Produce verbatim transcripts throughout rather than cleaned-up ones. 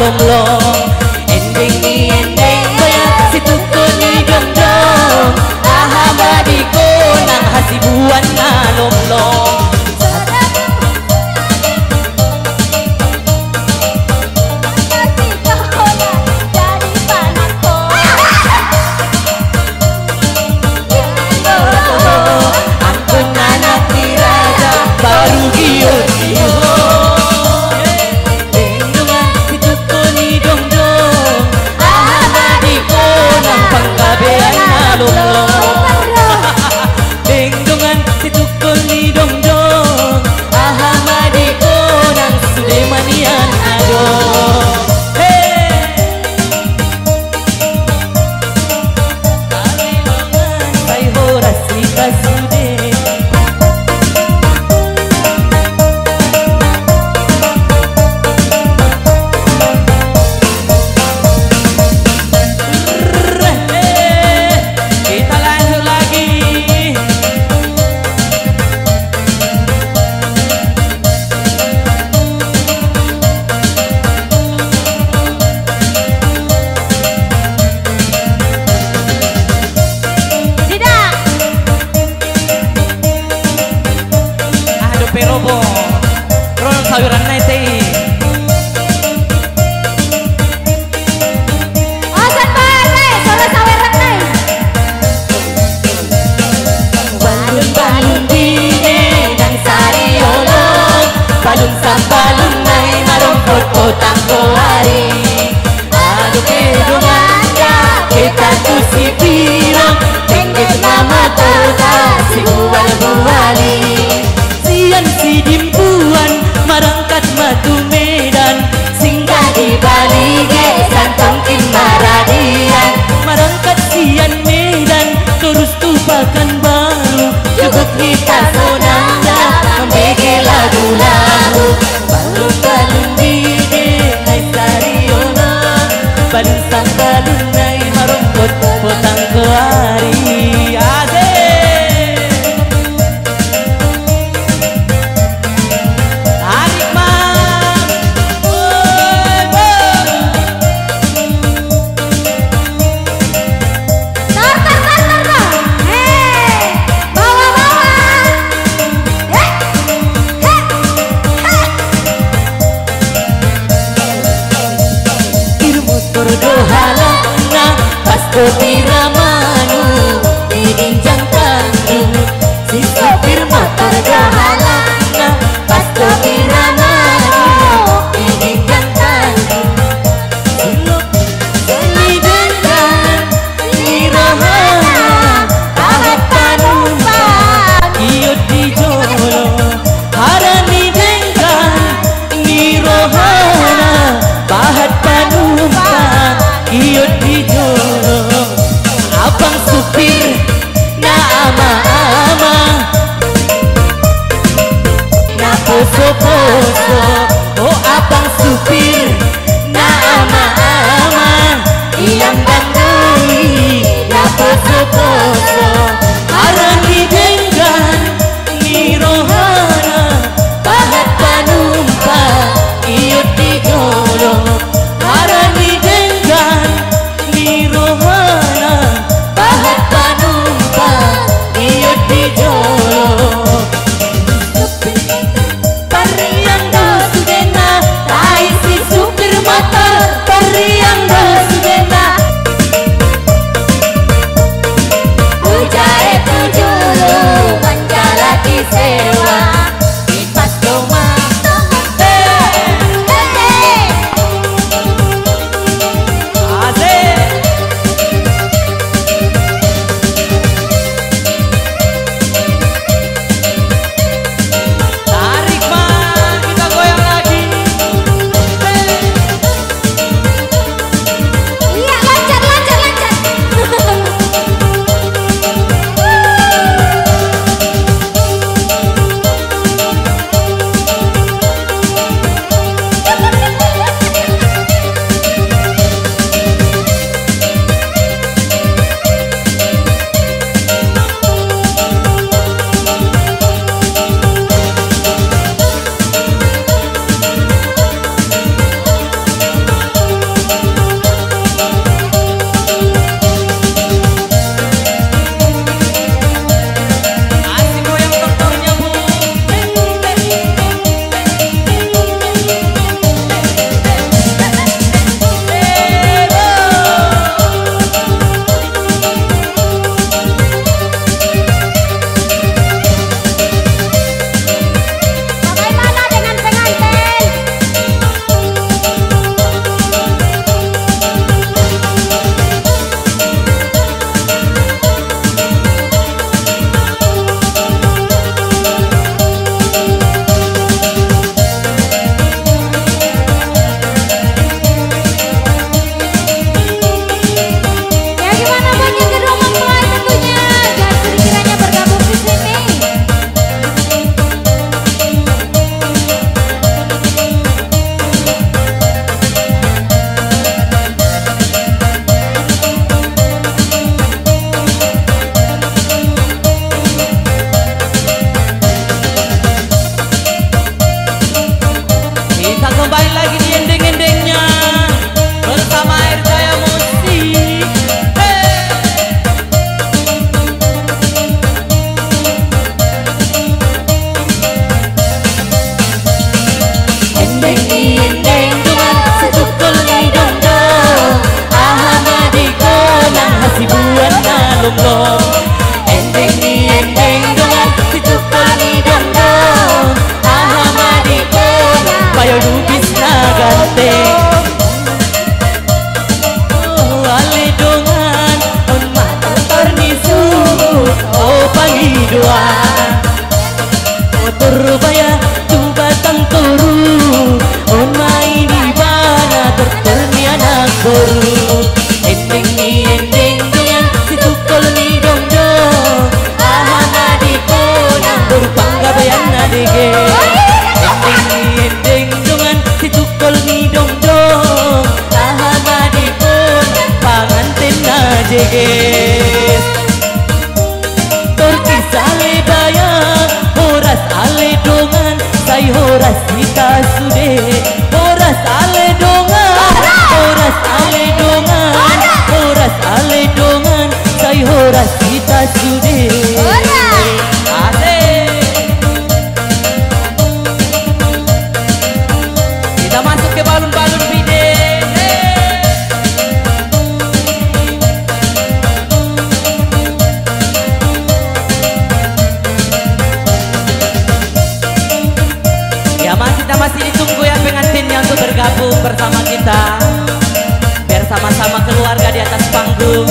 long-long. Ending ni ending bayar si tukul ni dong-dong. Ahamadi ko ng hasibuan na long-long. Dengdongan si tukul ni dong-dong. Ahamadi ko ng Sudemanian adong. Hey! Kalilongan kay horas ni kasude. Pero po, ron sawiran na ite. Osan bale, solo sawiran na. Balon-balon dine ng sariolong, balon sa balon na'y marungkot po tangkuari. Ano kedungan ka, kita tu si pirang, tenggit na matuta si buwal-buwali. Sian si dimpuan marangkat matu medan, singgah di balige santongkin maradian. Marangkat sian medan terus tupakan baru, cukup kita sonanda membege lagu-lagu. Balon-balon dide nai sariona, balon sang balon nai marongkot potang kuari. Kopi ramanu diinjang tanggung, si sopir motor jahalana. Pas kopi ramanu diinjang tanggung, silok seni dengan si rohana. Ahat panumpang iut di jolo, harani dengan ni rohana. Bahat panumpang iut di jolo. Abang supir na ama-ama, na poso-poso. Oh abang supir na ama-ama, iyang bandui na poso-poso. Harani denggan ni rohana, bahat panumpang iut di jolo. Harani denggan ni rohana, bahat panumpang iut di jolo. Pariang do sudena tai si Surabaya coba tangturu on main di bana terterniana koru ending ni ending dengan situ koloni dong dong ahana di kona berpangga bayana dege ending ni ending dengan situ koloni dong dong ahana di kona panganten na jege Turki sale daya horas ale dongan sai horas kita sude horas ale dongan horas ale dongan horas ale dongan sai horas kita sude kita masuk ke balun-balun bide kita masih ditunggu ya pengantinnya untuk bergabung bersama kita biar sama-sama keluarga di atas panggung.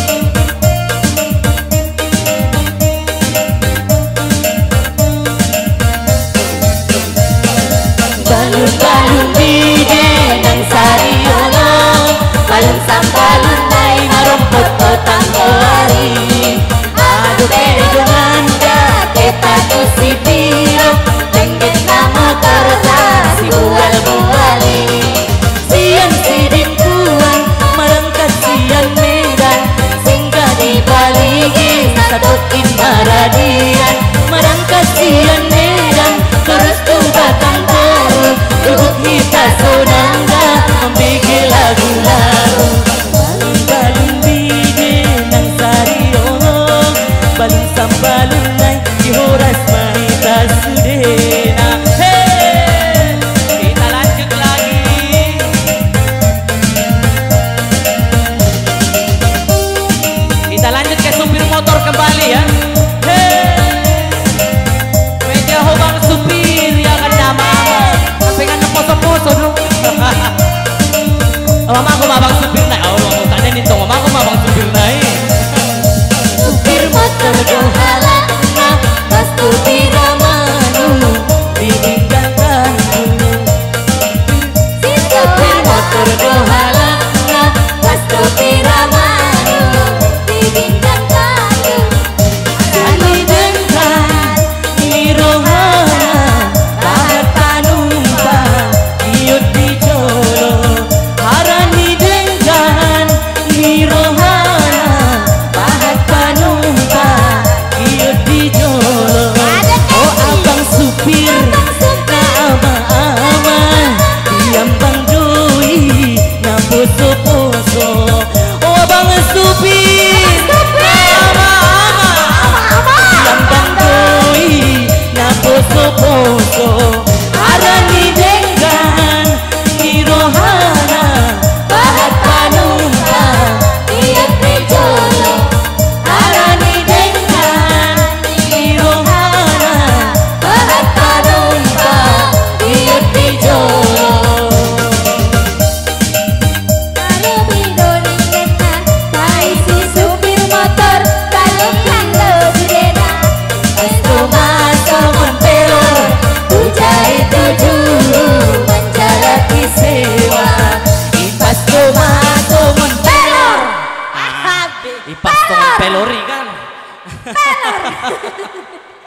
Balun-balun bide nang sariono balun sambalun nai marompot otang koari aduh pede dengan kita tuh si piro tengget nama karta si bual buali sian sidin kuan marangkat sian medan singgah di baligi satokin maradian marangkat sian medan terus tuh batang toru duduk kita sonangga membigil lagu-lagu balun-balun bide nang sariono balun sambalun nai di horas manita sudena. Hey, kita lanjut lagi. Kita lanjut ke supir motor kembali ya. Hey, meja hobang supir ya kan nama pengen poso-poso dong. Mama aku mabang supir naik. Oh, aku tanya nih tuh mama aku mabang supir naik. Supir motor dohala pastu tiramanu ditinggalkanku si supir motor dohala pastu tiramanu ditinggalkanku kali dengan irohana bahat panumpang iut di jolo harani dengan irohana bahat panumpang iut di jolo oh abang supir na ama-ama diambang doi na poso-poso oh abang supir na ama-ama diambang doi na poso-poso harani dengan irohana bahat panumpang iut di jolo harani dengan irohana bahat panumpang iut di jolo Kalau bidoning kena kai si supir motor kalau kalau direna Pasto maso montero Tujai tuju menjalaki sewa Ipasto maso montero Ipasto montero kan